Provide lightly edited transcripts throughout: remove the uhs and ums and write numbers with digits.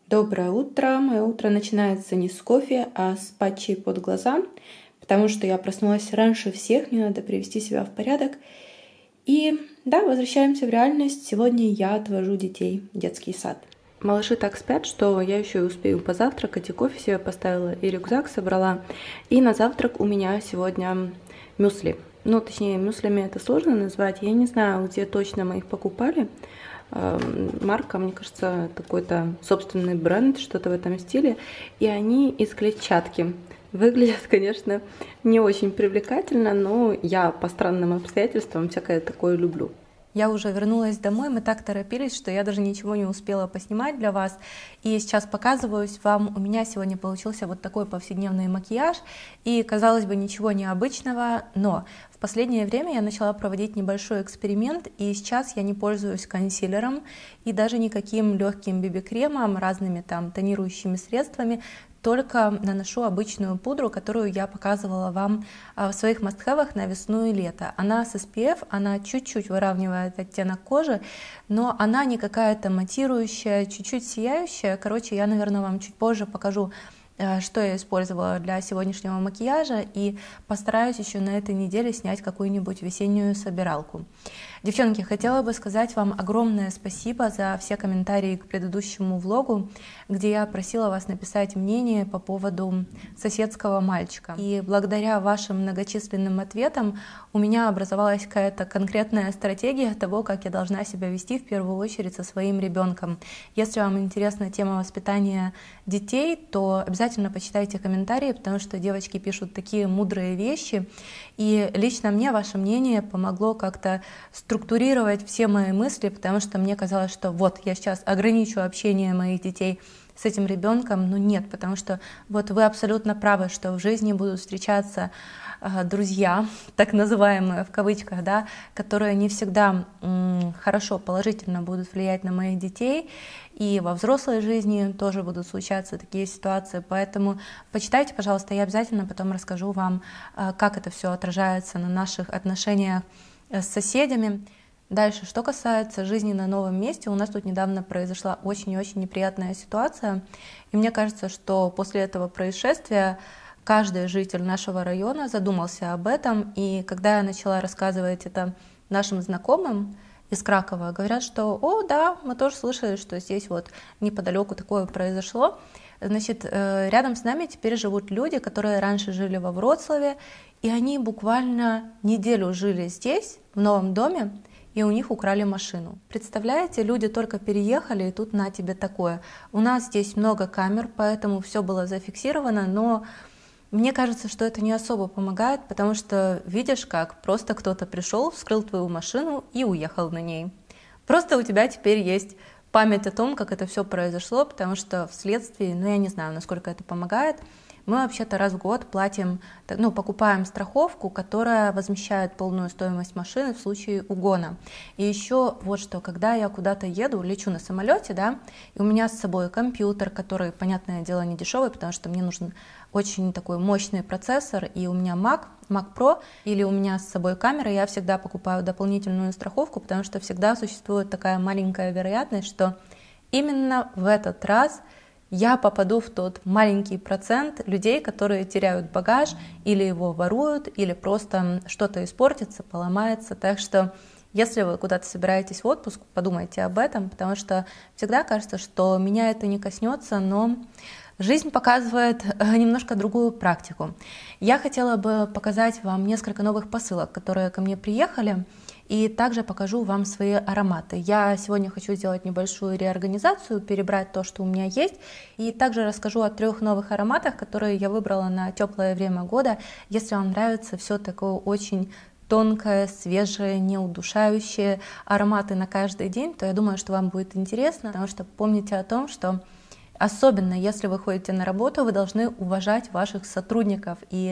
Доброе утро. Мое утро начинается не с кофе, а с патчей под глаза, потому что я проснулась раньше всех, мне надо привести себя в порядок. И да, возвращаемся в реальность. Сегодня я отвожу детей в детский сад. Малыши так спят, что я еще и успею позавтракать, и кофе себе поставила, и рюкзак собрала. И на завтрак у меня сегодня мюсли. Ну, точнее, мюслями это сложно назвать. Я не знаю, где точно мы их покупали. Марка, мне кажется, какой-то собственный бренд, что-то в этом стиле. И они из клетчатки. Выглядят, конечно, не очень привлекательно, но я по странным обстоятельствам всякое такое люблю. Я уже вернулась домой, мы так торопились, что я даже ничего не успела поснимать для вас. И сейчас показываюсь вам, у меня сегодня получился вот такой повседневный макияж. И, казалось бы, ничего необычного, но в последнее время я начала проводить небольшой эксперимент, и сейчас я не пользуюсь консилером и даже никаким легким BB-кремом, разными там тонирующими средствами, только наношу обычную пудру, которую я показывала вам в своих must-have'ах на весну и лето. Она с SPF, она чуть-чуть выравнивает оттенок кожи, но она не какая-то матирующая, чуть-чуть сияющая. Короче, я, наверное, вам чуть позже покажу, что я использовала для сегодняшнего макияжа, и постараюсь еще на этой неделе снять какую-нибудь весеннюю собиралку. Девчонки, хотела бы сказать вам огромное спасибо за все комментарии к предыдущему влогу, где я просила вас написать мнение по поводу соседского мальчика. И благодаря вашим многочисленным ответам у меня образовалась какая-то конкретная стратегия того, как я должна себя вести в первую очередь со своим ребенком. Если вам интересна тема воспитания детей, то обязательно почитайте комментарии, потому что девочки пишут такие мудрые вещи. И лично мне ваше мнение помогло как-то структурировать все мои мысли, потому что мне казалось, что вот я сейчас ограничу общение моих детей с этим ребенком, но нет, потому что вот вы абсолютно правы, что в жизни будут встречаться друзья, так называемые в кавычках, да, которые не всегда хорошо, положительно будут влиять на моих детей, и во взрослой жизни тоже будут случаться такие ситуации, поэтому почитайте, пожалуйста, я обязательно потом расскажу вам, как это все отражается на наших отношениях с соседями. Дальше, что касается жизни на новом месте, у нас тут недавно произошла очень и очень неприятная ситуация, и мне кажется, что после этого происшествия каждый житель нашего района задумался об этом, и когда я начала рассказывать это нашим знакомым из Кракова, говорят, что «О, да, мы тоже слышали, что здесь вот неподалеку такое произошло». Значит, рядом с нами теперь живут люди, которые раньше жили во Вроцлаве, и они буквально неделю жили здесь, в новом доме, и у них украли машину. Представляете, люди только переехали, и тут на тебе такое. У нас здесь много камер, поэтому все было зафиксировано, но мне кажется, что это не особо помогает, потому что видишь, как просто кто-то пришел, вскрыл твою машину и уехал на ней. Просто у тебя теперь есть память о том, как это все произошло, потому что вследствие, ну я не знаю, насколько это помогает, мы вообще-то раз в год платим, ну, покупаем страховку, которая возмещает полную стоимость машины в случае угона. И еще вот что, когда я куда-то еду, лечу на самолете, да, и у меня с собой компьютер, который, понятное дело, не дешевый, потому что мне нужен очень такой мощный процессор, и у меня Mac Pro, или у меня с собой камера, я всегда покупаю дополнительную страховку, потому что всегда существует такая маленькая вероятность, что именно в этот раз я попаду в тот маленький процент людей, которые теряют багаж, или его воруют, или просто что-то испортится, поломается. Так что, если вы куда-то собираетесь в отпуск, подумайте об этом, потому что всегда кажется, что меня это не коснется, но жизнь показывает немножко другую практику. Я хотела бы показать вам несколько новых посылок, которые ко мне приехали, и также покажу вам свои ароматы. Я сегодня хочу сделать небольшую реорганизацию, перебрать то, что у меня есть, и также расскажу о 3 новых ароматах, которые я выбрала на теплое время года. Если вам нравится все такое очень тонкое, свежее, неудушающее, ароматы на каждый день, то я думаю, что вам будет интересно, потому что помните о том, что особенно если вы ходите на работу, вы должны уважать ваших сотрудников и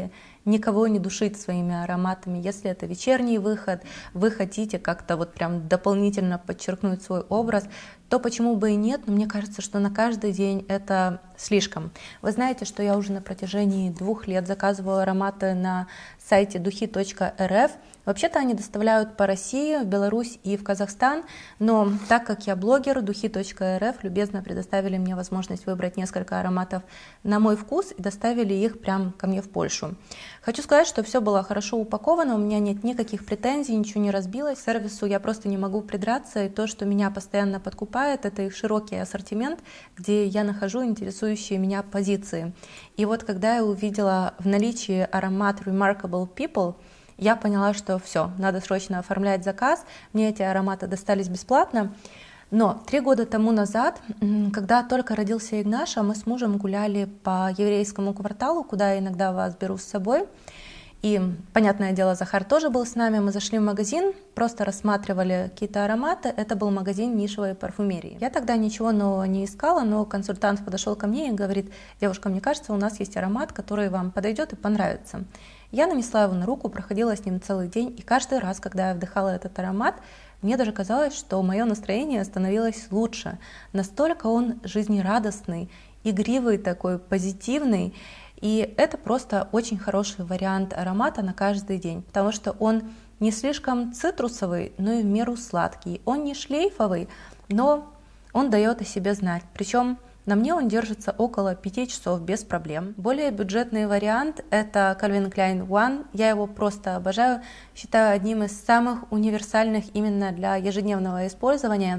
никого не душить своими ароматами. Если это вечерний выход, вы хотите как-то вот прям дополнительно подчеркнуть свой образ, то почему бы и нет, но мне кажется, что на каждый день это слишком. Вы знаете, что я уже на протяжении 2 лет заказываю ароматы на сайте духи.рф. Вообще-то они доставляют по России, в Беларусь и в Казахстан, но так как я блогер, духи.рф любезно предоставили мне возможность выбрать несколько ароматов на мой вкус и доставили их прямо ко мне в Польшу. Хочу сказать, что все было хорошо упаковано, у меня нет никаких претензий, ничего не разбилось. К сервису я просто не могу придраться, и то, что меня постоянно подкупает, это их широкий ассортимент, где я нахожу интересующие меня позиции. И вот когда я увидела в наличии аромат Remarkable People, я поняла, что все, надо срочно оформлять заказ. Мне эти ароматы достались бесплатно. Но 3 года тому назад, когда только родился Игнаша, мы с мужем гуляли по еврейскому кварталу, куда я иногда вас беру с собой. И, понятное дело, Захар тоже был с нами. Мы зашли в магазин, просто рассматривали какие-то ароматы. Это был магазин нишевой парфюмерии. Я тогда ничего нового не искала, но консультант подошел ко мне и говорит: девушка, мне кажется, у нас есть аромат, который вам подойдет и понравится. Я нанесла его на руку, проходила с ним целый день, и каждый раз, когда я вдыхала этот аромат, мне даже казалось, что мое настроение становилось лучше. Настолько он жизнерадостный, игривый такой, позитивный. И это просто очень хороший вариант аромата на каждый день, потому что он не слишком цитрусовый, но и в меру сладкий. Он не шлейфовый, но он дает о себе знать. Причем на мне он держится около 5 часов без проблем. Более бюджетный вариант – это Calvin Klein One. Я его просто обожаю, считаю одним из самых универсальных именно для ежедневного использования.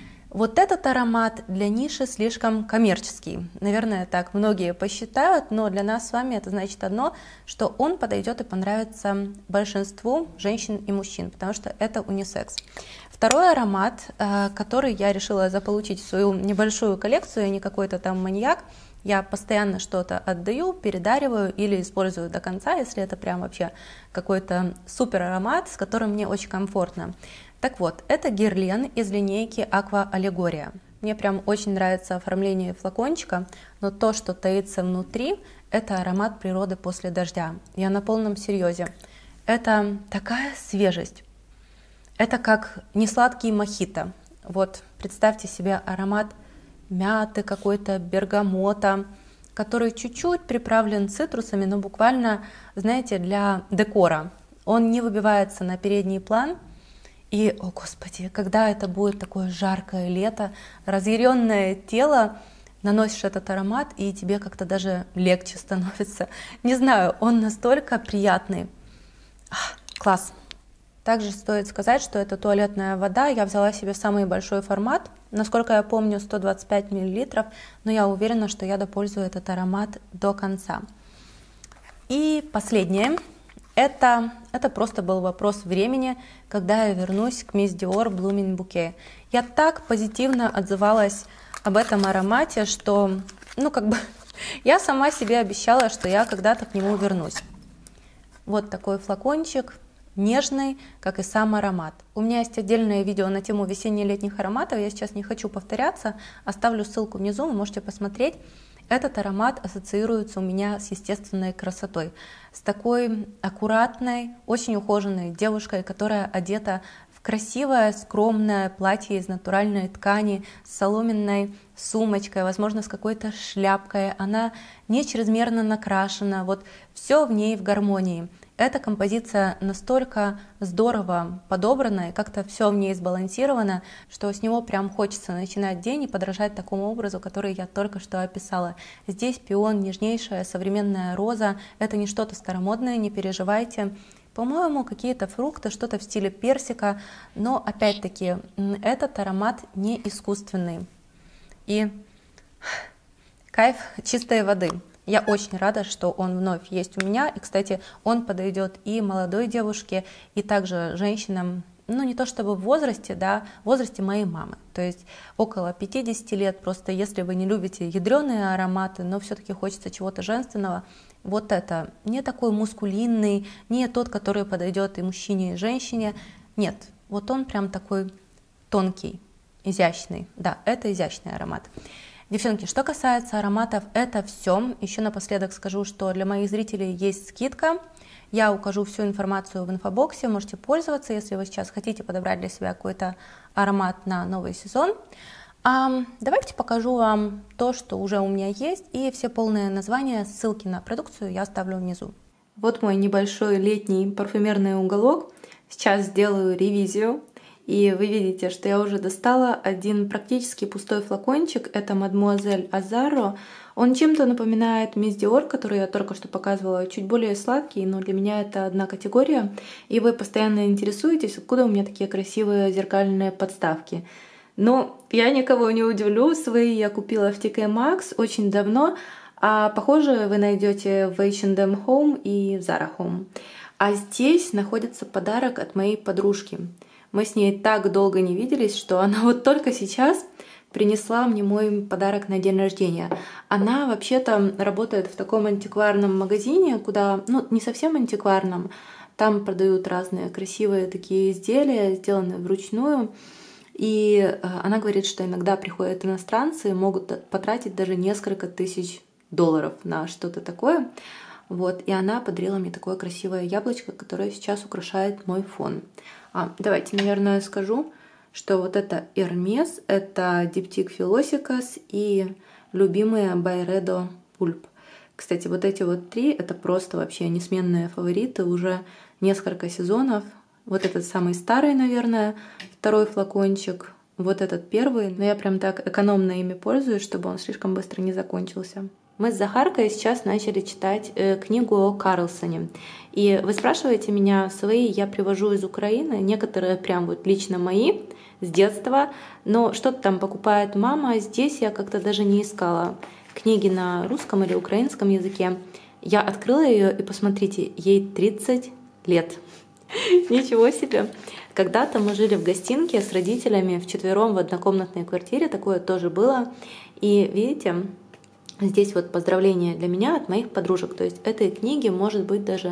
Вот этот аромат для ниши слишком коммерческий. Наверное, так многие посчитают, но для нас с вами это значит одно, что он подойдет и понравится большинству женщин и мужчин, потому что это унисекс. Второй аромат, который я решила заполучить в свою небольшую коллекцию, я не какой-то там маньяк, я постоянно что-то отдаю, передариваю или использую до конца, если это прям вообще какой-то супер аромат, с которым мне очень комфортно. Так вот, это Герлен из линейки Aqua Allegoria. Мне прям очень нравится оформление флакончика, но то, что таится внутри, это аромат природы после дождя. Я на полном серьезе. Это такая свежесть. Это как несладкий мохито. Вот представьте себе аромат мяты, какой-то бергамота, который чуть-чуть приправлен цитрусами, но буквально, знаете, для декора. Он не выбивается на передний план. И, о господи, когда это будет такое жаркое лето, разъяренное тело, наносишь этот аромат, и тебе как-то даже легче становится. Не знаю, он настолько приятный. Класс! Также стоит сказать, что это туалетная вода. Я взяла себе самый большой формат. Насколько я помню, 125 мл, но я уверена, что я допользую этот аромат до конца. И последнее. Это просто был вопрос времени, когда я вернусь к Miss Dior Blooming Bouquet. Я так позитивно отзывалась об этом аромате, что, я сама себе обещала, что я когда-то к нему вернусь. Вот такой флакончик, нежный, как и сам аромат. У меня есть отдельное видео на тему весенне-летних ароматов, я сейчас не хочу повторяться, оставлю ссылку внизу, вы можете посмотреть. Этот аромат ассоциируется у меня с естественной красотой, с такой аккуратной, очень ухоженной девушкой, которая одета в красивое, скромное платье из натуральной ткани, с соломенной сумочкой, возможно, с какой-то шляпкой. Она не чрезмерно накрашена, вот все в ней в гармонии. Эта композиция настолько здорово подобрана, и как-то все в ней сбалансировано, что с него прям хочется начинать день и подражать такому образу, который я только что описала. Здесь пион, нежнейшая современная роза, это не что-то старомодное, не переживайте. По-моему, какие-то фрукты, что-то в стиле персика, но опять-таки этот аромат не искусственный. И кайф чистой воды. Я очень рада, что он вновь есть у меня. И, кстати, он подойдет и молодой девушке, и также женщинам, не то чтобы в возрасте, в возрасте моей мамы. То есть около 50 лет. Просто если вы не любите ядреные ароматы, но все-таки хочется чего-то женственного, вот это не такой мускулинный, не тот, который подойдет и мужчине, и женщине. Нет, вот он прям такой тонкий, изящный. Да, это изящный аромат. Девчонки, что касается ароматов, это все. Еще напоследок скажу, что для моих зрителей есть скидка. Я укажу всю информацию в инфобоксе, можете пользоваться, если вы сейчас хотите подобрать для себя какой-то аромат на новый сезон. Давайте покажу вам то, что уже у меня есть, и все полные названия, ссылки на продукцию я оставлю внизу. Вот мой небольшой летний парфюмерный уголок. Сейчас сделаю ревизию. И вы видите, что я уже достала один практически пустой флакончик. Это Мадемуазель Азаро. Он чем-то напоминает Мисс Диор, который я только что показывала. Чуть более сладкий, но для меня это одна категория. И вы постоянно интересуетесь, откуда у меня такие красивые зеркальные подставки. Но я никого не удивлю. Свои я купила в TK Maxx очень давно. А похоже вы найдете в H&M Home и в Zara Home. А здесь находится подарок от моей подружки. Мы с ней так долго не виделись, что она вот только сейчас принесла мне мой подарок на день рождения. Она вообще-то работает в таком антикварном магазине, куда, не совсем антикварном, там продают разные красивые такие изделия, сделанные вручную. И она говорит, что иногда приходят иностранцы и могут потратить даже несколько тысяч долларов на что-то такое. Вот, и она подарила мне такое красивое яблочко, которое сейчас украшает мой фон. Давайте, наверное, скажу, что вот это Hermes, это диптик Philosicas и любимые Byredo Pulp. Кстати, вот эти вот три, это просто вообще несменные фавориты уже несколько сезонов. Вот этот самый старый, наверное, второй флакончик, вот этот первый, но я прям так экономно ими пользуюсь, чтобы он слишком быстро не закончился. Мы с Захаркой сейчас начали читать книгу о Карлсоне. И вы спрашиваете меня, свои я привожу из Украины, некоторые прям вот лично мои, с детства, но что-то там покупает мама, здесь я как-то даже не искала книги на русском или украинском языке. Я открыла ее и посмотрите, ей 30 лет. Ничего себе! Когда-то мы жили в гостинке с родителями вчетвером в однокомнатной квартире, такое тоже было. И видите, здесь вот поздравление для меня от моих подружек. То есть этой книге может быть даже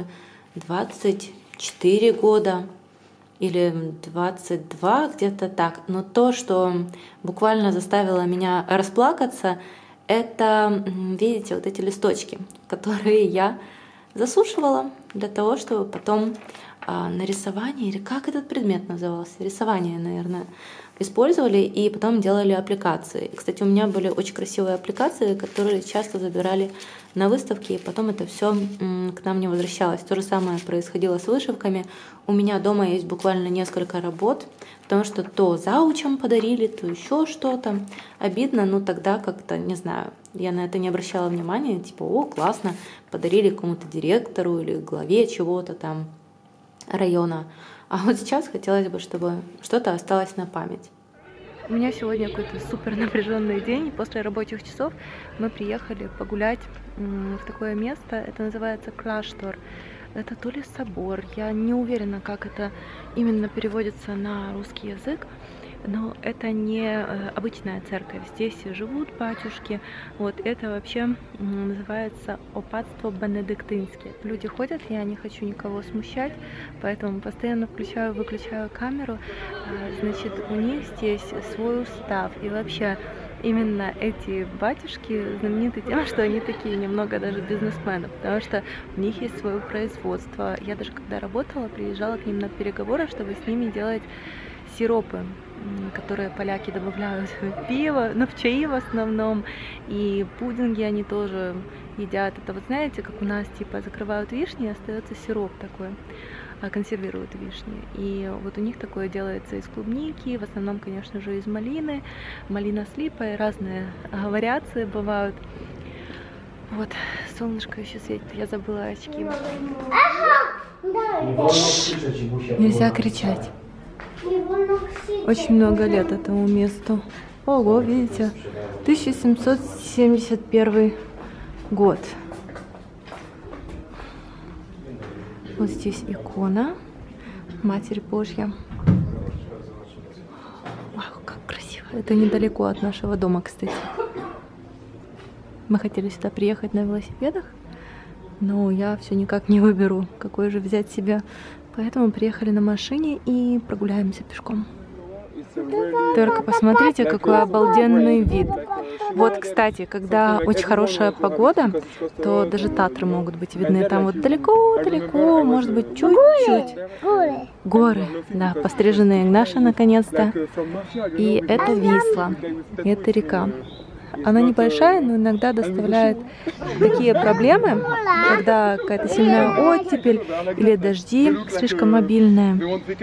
24 года или 22, где-то так. Но то, что буквально заставило меня расплакаться, это, видите, вот эти листочки, которые я засушивала для того, чтобы потом на рисование, или как этот предмет назывался? Рисование, наверное, использовали и потом делали аппликации. Кстати, у меня были очень красивые аппликации, которые часто забирали на выставки, и потом это все к нам не возвращалось. То же самое происходило с вышивками. У меня дома есть буквально несколько работ, потому что то заучам подарили, то еще что-то. Обидно, но тогда как-то, не знаю, я на это не обращала внимания, типа, о, классно, подарили какому-то директору или главе чего-то там района. А вот сейчас хотелось бы, чтобы что-то осталось на память. У меня сегодня какой-то супер напряженный день. После рабочих часов мы приехали погулять в такое место. Это называется Кляштор. Это то ли собор. Я не уверена, как это именно переводится на русский язык. Но это не обычная церковь. Здесь живут батюшки. Вот это вообще называется опатство бенедиктинское. Люди ходят, я не хочу никого смущать, поэтому постоянно выключаю камеру. Значит, у них здесь свой устав. И вообще именно эти батюшки знамениты тем, что они такие немного даже бизнесмены, потому что у них есть свое производство. Я даже когда работала, приезжала к ним на переговоры, чтобы с ними делать сиропы, которые поляки добавляют в пиво, но в чаи в основном, и пудинги они тоже едят. Это вот знаете, как у нас типа закрывают вишни, остается сироп такой, консервируют вишни. И вот у них такое делается из клубники, в основном, конечно же, из малины, малина с липой, разные вариации бывают. Вот, солнышко еще светит, я забыла очки. Нельзя кричать. Очень много лет этому месту. Ого, видите, 1771 год. Вот здесь икона Матерь Божья. Вау, как красиво. Это недалеко от нашего дома, кстати. Мы хотели сюда приехать на велосипедах, но я все никак не выберу, какой же взять себе. Поэтому приехали на машине и прогуляемся пешком. Только посмотрите, какой обалденный вид. Вот, кстати, когда очень хорошая погода, то даже Татры могут быть видны. Там вот далеко-далеко, может быть, чуть-чуть. Горы, да, постриженные Игнаша наконец-то. И это Висла, и это река. Она небольшая, но иногда доставляет такие проблемы, когда какая-то сильная оттепель или дожди слишком мобильные.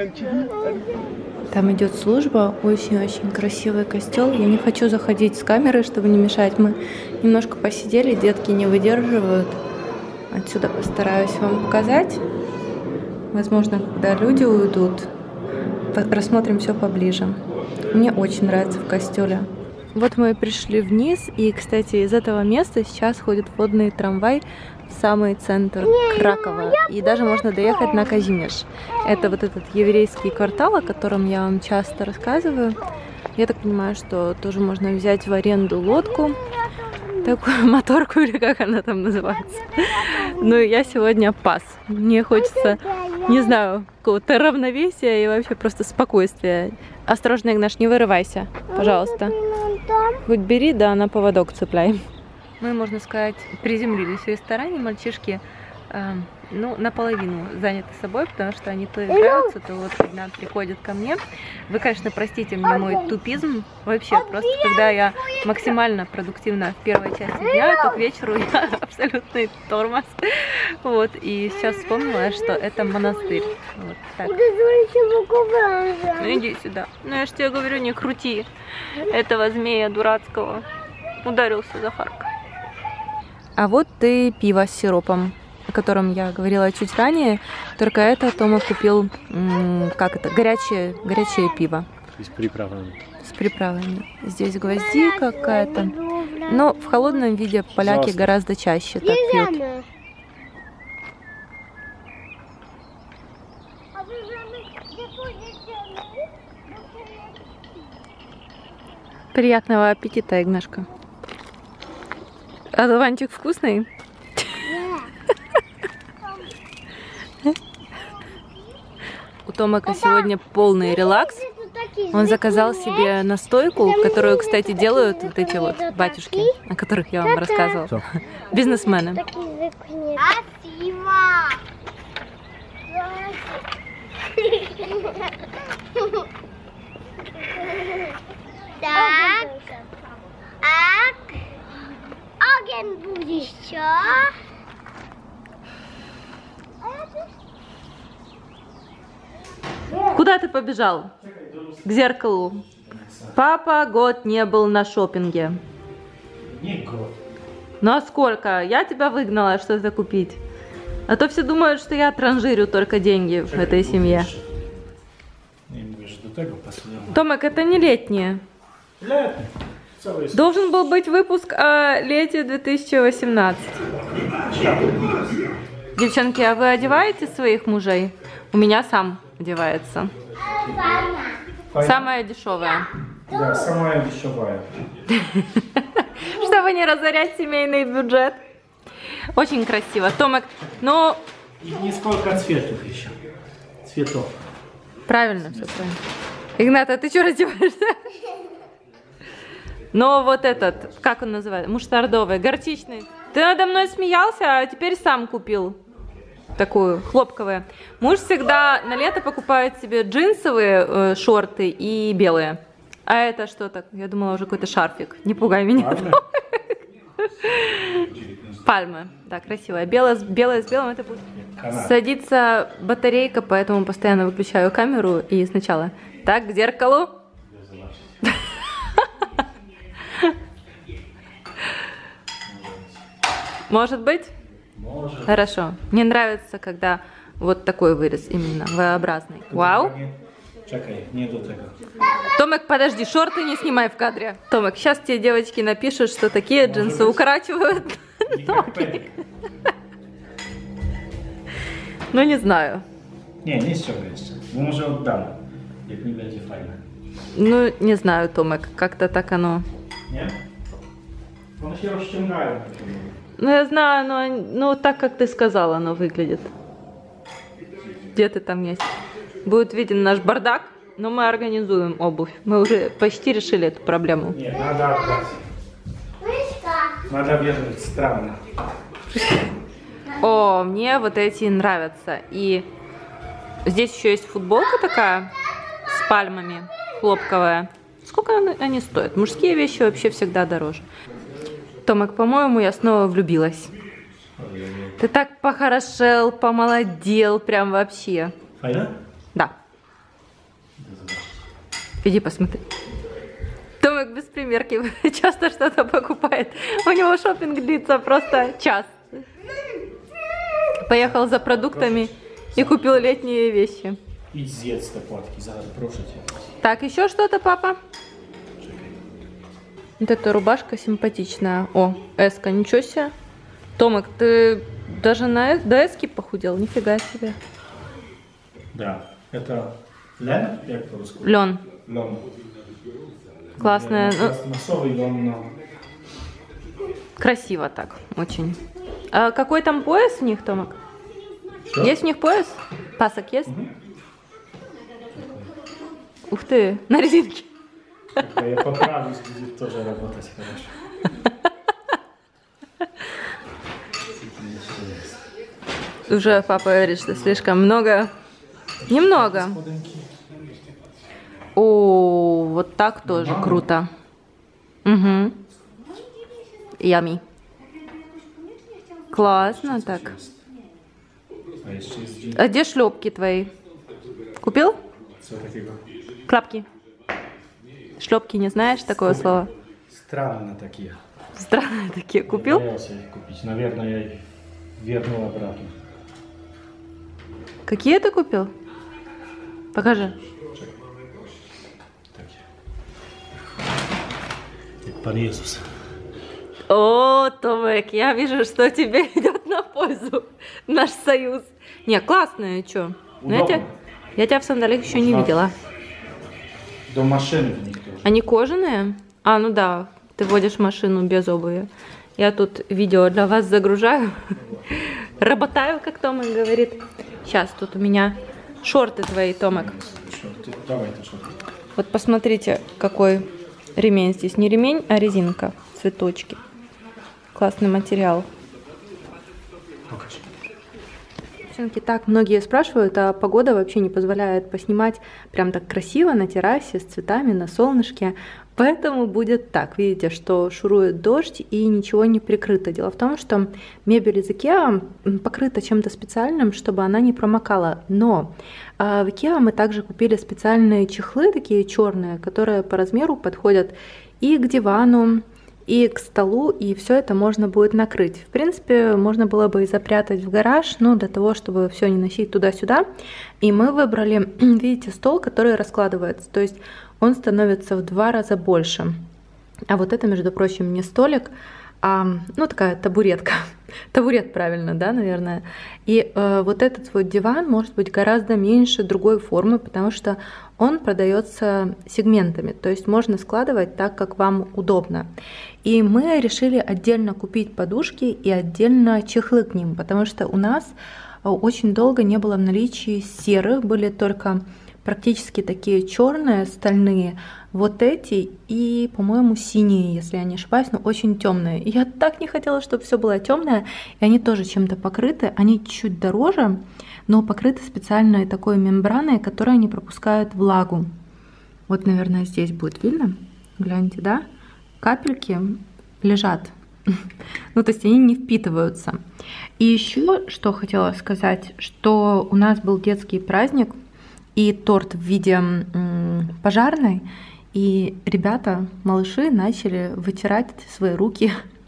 Там идет служба, очень-очень красивый костел. Я не хочу заходить с камеры, чтобы не мешать. Мы немножко посидели, детки не выдерживают. Отсюда постараюсь вам показать. Возможно, когда люди уйдут, рассмотрим все поближе. Мне очень нравится в костеле. Вот мы пришли вниз, и, кстати, из этого места сейчас ходит водный трамвай в самый центр Кракова. И даже можно доехать на Казимеш. Это вот этот еврейский квартал, о котором я вам часто рассказываю. Я так понимаю, что тоже можно взять в аренду лодку, такую моторку, или как она там называется. Ну, я сегодня пас. Мне хочется, не знаю, какого-то равновесия и вообще просто спокойствия. Осторожно, Игнаш, не вырывайся, пожалуйста. Хоть бери, да, на поводок цепляй. Мы, можно сказать, приземлились в ресторане. Мальчишки, ну, наполовину заняты собой, потому что они то играются, то вот когда приходят ко мне. Вы, конечно, простите мне мой тупизм. Вообще, просто когда я максимально продуктивна в первой части дня, то к вечеру я абсолютный тормоз. Вот, и сейчас вспомнила, что это монастырь. Вот так. Ну, иди сюда. Ну, я же тебе говорю, не крути этого змея дурацкого. Ударился Захарка. А вот и пиво с сиропом, о котором я говорила чуть ранее, только это Тома купил, как это, горячее пиво. С приправами. С приправами. Здесь гвоздика какая-то. Но в холодном виде поляки гораздо чаще так пьют. Приятного аппетита, Игнашка. Одуванчик вкусный? У Томака сегодня полный релакс. Он заказал себе настойку, которую, кстати, делают вот эти вот батюшки, о которых я вам рассказывала. Бизнесмены. Так. Оген будешь, что? Куда ты побежал? К зеркалу. Папа год не был на шопинге. Не год. Ну а сколько? Я тебя выгнала что-то купить. А то все думают, что я транжирю только деньги в этой семье. Томик, это не летнее. Летнее. Должен был быть выпуск о лете 2018. Девчонки, а вы одеваете своих мужей? У меня сам одевается. Самая дешевая. Да, самая дешевая. Чтобы не разорять семейный бюджет. Очень красиво. Томик, ну... И несколько цветов еще. Цветов. Правильно, все правильно. Игнат, а ты что раздеваешься? Но вот этот, как он называется, муштардовый, горчичный. Ты надо мной смеялся, а теперь сам купил такую, хлопковую. Муж всегда на лето покупает себе джинсовые шорты и белые. А это что так? Я думала, уже какой-то шарфик. Не пугай меня. Пальмы. Да, красивая. Белое с белым это будет. Садится батарейка, поэтому постоянно выключаю камеру и сначала. Так, к зеркалу. Может быть? Может. Хорошо. Мне нравится, когда вот такой вырез именно, V-образный. Вау. Чекай, не до tego. Томик, подожди, шорты не снимай в кадре. Томик, сейчас тебе девочки напишут, что такие джинсы укорачивают ноги. Ну, не знаю. Nie ściągaj. Może oddam, jak nie będzie fajne. Ну, не знаю, Томик, как-то так оно. Nie? One się rozciągają. Ну, я знаю, но так, как ты сказала, оно выглядит. Где ты там есть? Будет виден наш бардак, но мы организуем обувь. Мы уже почти решили эту проблему. Nie, надо отдать. Надо вернуть, странно. О, мне вот эти нравятся. И здесь еще есть футболка такая с пальмами, хлопковая. Сколько они стоят? Мужские вещи вообще всегда дороже. Томик, по-моему, я снова влюбилась. Ты так похорошел, помолодел, прям вообще. Файна? Да. Иди посмотри. Томик без примерки часто что-то покупает. У него шопинг длится просто час. Поехал за продуктами и купил летние вещи. И з'едz te płatki, zaraz proszę cię. Так, еще что-то, папа? Вот эта рубашка симпатичная. О, эска, ничего себе. Томик, ты даже до эски похудел? Нифига себе. Да, это лен, как по-русски? Лен. Лен. Классная. Массовый лен, но... Красиво так, очень. А какой там пояс у них, Томик? Что? Есть у них пояс? Пасок есть? Ух ты, на резинке. Когда я поправлюсь, будет тоже работать хорошо. Уже папа говорит, что слишком много. Немного. О, вот так тоже круто. Угу. Ями. Классно так. А где шлепки твои? Купил? Все такого. Клапки. Шлепки не знаешь такого слова? Странно такие. Странные такие. Купил? Я боялся их купить. Наверное, я их вернул обратно. Какие ты купил? Покажи. Пан Иисус. О, Томик, я вижу, что тебе идет на пользу наш союз. Не, классные, что? Знаете, я тебя в сандалиях еще не видела. До машины в них тоже. Они кожаные? А, ну да, ты водишь машину без обуви. Я тут видео для вас загружаю. Работаю, как Томик говорит. Сейчас тут у меня шорты твои, Томик. Давай ты шорты. Вот посмотрите, какой ремень здесь. Не ремень, а резинка. Цветочки. Классный материал. Покажи. Девчонки, так, многие спрашивают, а погода вообще не позволяет поснимать прям так красиво на террасе с цветами, на солнышке. Поэтому будет так. Видите, что шурует дождь и ничего не прикрыто. Дело в том, что мебель из Икеа покрыта чем-то специальным, чтобы она не промокала. Но в Икеа мы также купили специальные чехлы, такие черные, которые по размеру подходят и к дивану, и к столу, и все это можно будет накрыть. В принципе, можно было бы и запрятать в гараж, но для того, чтобы все не носить туда-сюда. И мы выбрали, видите, стол, который раскладывается, то есть он становится в 2 раза больше. А вот это, между прочим, не столик, а, ну, такая табуретка. Табурет, правильно, да, наверное. И вот этот вот диван может быть гораздо меньше другой формы, потому что он продается сегментами, то есть можно складывать так, как вам удобно. И мы решили отдельно купить подушки и отдельно чехлы к ним, потому что у нас очень долго не было в наличии серых, были только практически такие черные, стальные, вот эти и, по-моему, синие, если я не ошибаюсь, но очень темные. И я так не хотела, чтобы все было темное, и они тоже чем-то покрыты, они чуть дороже, но покрыты специальной такой мембраной, которая не пропускает влагу. Вот, наверное, здесь будет видно, гляньте, да? Капельки лежат, ну, то есть они не впитываются. И еще, что хотела сказать, что у нас был детский праздник, и торт в виде пожарной, и ребята, малыши, начали вытирать свои руки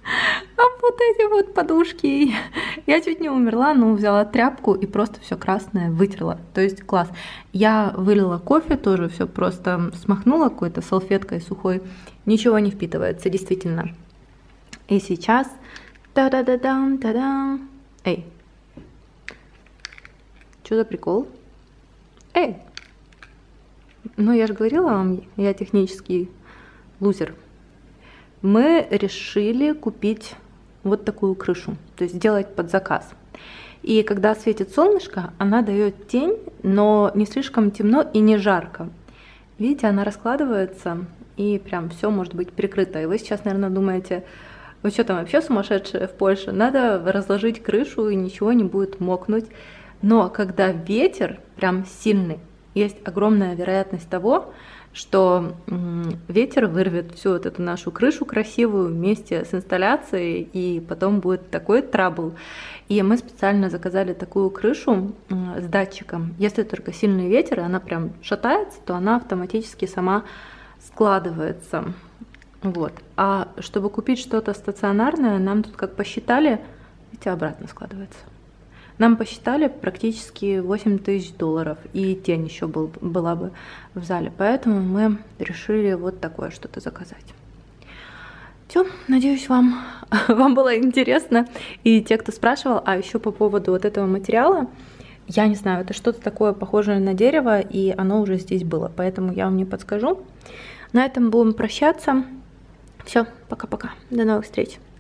об вот эти вот подушки. Я чуть не умерла, но взяла тряпку и просто все красное вытерла. То есть класс. Я вылила кофе, тоже все просто смахнула какой-то салфеткой сухой. Ничего не впитывается, действительно. И сейчас... Та-да-да-дам, та-дам. Эй. Что за прикол? Эй! Ну, я же говорила вам, я технический лузер. Мы решили купить вот такую крышу, то есть сделать под заказ. И когда светит солнышко, она дает тень, но не слишком темно и не жарко. Видите, она раскладывается, и прям все может быть прикрыто. И вы сейчас, наверное, думаете, Вот что там вообще сумасшедшее в Польше? Надо разложить крышу, и ничего не будет мокнуть. Но когда ветер прям сильный, есть огромная вероятность того, что ветер вырвет всю вот эту нашу крышу красивую вместе с инсталляцией, и потом будет такой трабл. И мы специально заказали такую крышу с датчиком. Если только сильный ветер, и она прям шатается, то она автоматически сама складывается. Вот. А чтобы купить что-то стационарное, нам тут как посчитали, видите, обратно складывается. Нам посчитали практически $8000, и тень еще была бы в зале. Поэтому мы решили вот такое что-то заказать. Все, надеюсь, вам было интересно. И те, кто спрашивал, а еще по поводу вот этого материала, я не знаю, это что-то такое похожее на дерево, и оно уже здесь было, поэтому я вам не подскажу. На этом будем прощаться. Все, пока-пока. До новых встреч.